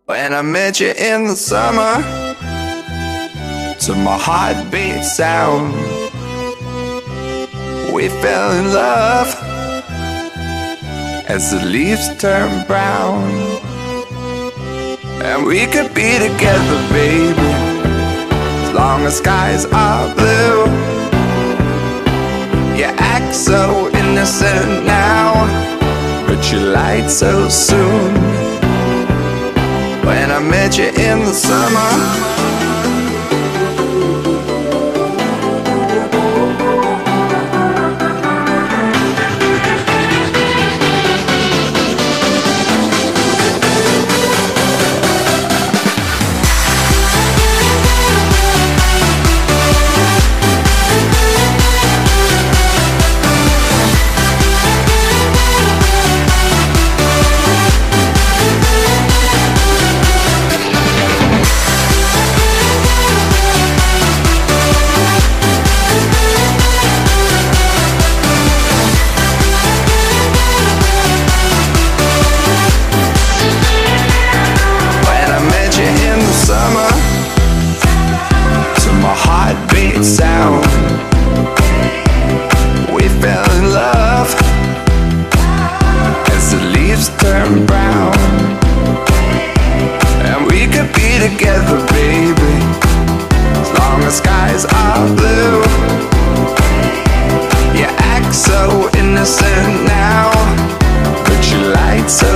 When I met you in the summer, to my heartbeat sound, we fell in love as the leaves turn brown. And we could be together, baby, as long as skies are blue. You act so innocent now, but you lied so soon. When I met you in the summer, heartbeat sound, we fell in love as the leaves turn brown. And we could be together, baby, as long as skies are blue. You act so innocent now, but you lied so